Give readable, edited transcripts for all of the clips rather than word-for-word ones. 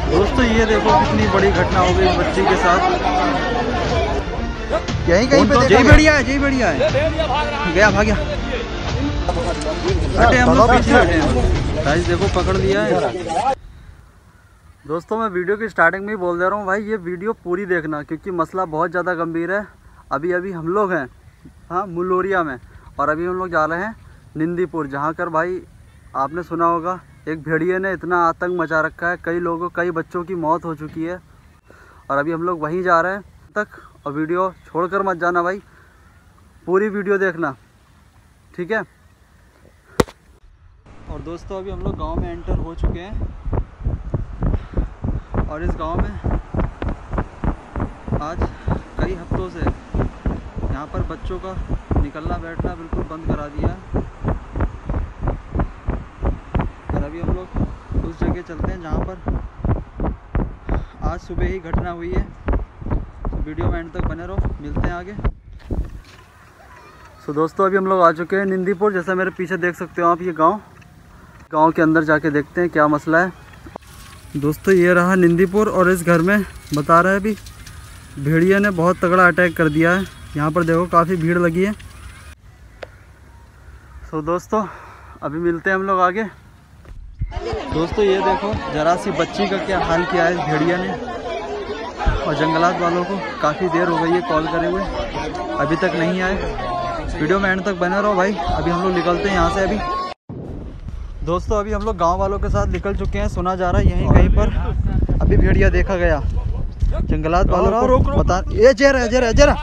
दोस्तों ये देखो कितनी बड़ी घटना हो गई बच्ची के साथ। यहीं कहीं पे जय बढ़िया है, जय बढ़िया है। गया भाग गया। हटे हम लोग पीछे हटे हैं। गाइस देखो पकड़ लिया है। दोस्तों मैं वीडियो की स्टार्टिंग में ही बोल दे रहा हूँ भाई, ये वीडियो पूरी देखना क्योंकि मसला बहुत ज़्यादा गंभीर है। अभी हम लोग हैं हाँ मुलोरिया में, और अभी हम लोग जा रहे हैं निंदीपुर, जहाँ कर भाई आपने सुना होगा एक भेड़िए ने इतना आतंक मचा रखा है, कई बच्चों की मौत हो चुकी है। और अभी हम लोग वहीं जा रहे हैं तक, और वीडियो छोड़कर मत जाना भाई, पूरी वीडियो देखना, ठीक है। और दोस्तों अभी हम लोग गांव में एंटर हो चुके हैं, और इस गांव में आज कई हफ्तों से यहाँ पर बच्चों का निकलना बैठना बिल्कुल बंद करा दिया है। और अभी हम लोग उस जगह चलते हैं जहाँ पर आज सुबह ही घटना हुई है। तो वीडियो में एंड तक बने रहो, मिलते हैं आगे। तो दोस्तों अभी हम लोग आ चुके हैं निंदीपुर, जैसा मेरे पीछे देख सकते हो आप। ये गांव के अंदर जाके देखते हैं क्या मसला है। दोस्तों ये रहा निंदीपुर, और इस घर में बता रहे हैं अभी भेड़िया ने बहुत तगड़ा अटैक कर दिया है। यहाँ पर देखो काफ़ी भीड़ लगी है। तो दोस्तों अभी मिलते हैं हम लोग आगे। दोस्तों ये देखो जरा सी बच्ची का क्या हाल किया है इस भेड़िया ने, और जंगलात वालों को काफ़ी देर हो गई है कॉल करे हुए, अभी तक नहीं आए। वीडियो में एंड तक बने रहो भाई। अभी हम लोग निकलते हैं यहाँ से। अभी दोस्तों अभी हम लोग गांव वालों के साथ निकल चुके हैं। सुना जा रहा है यहीं कहीं पर अभी भेड़िया देखा गया। जंगलात वालों को बता, ये जरा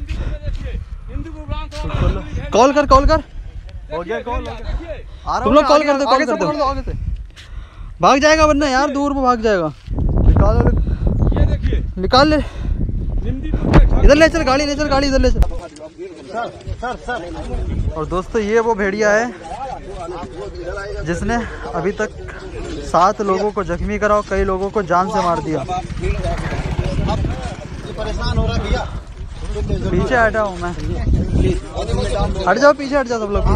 कॉल कर हो गया कॉल। तुम लोग कॉल कर दो आगे से। भाग जाएगा वरना यार, दूर में भाग जाएगा। निकाल ले, इधर ले चल गाड़ी, इधर ले चल। और दोस्तों ये वो भेड़िया है जिसने अभी तक 7 लोगों को जख्मी करा और कई लोगों को जान से मार दिया। पीछे हटा हूँ मैं, हट जाओ पीछे, सब लोग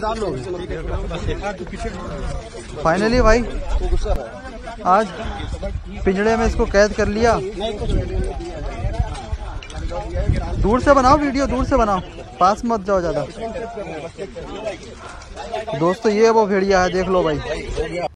पीछे। फाइनली भाई आज पिंजड़े में इसको कैद कर लिया। दूर से बनाओ वीडियो, दूर से बनाओ, पास मत जाओ ज़्यादा। दोस्तों ये वो भेड़िया है, देख लो भाई।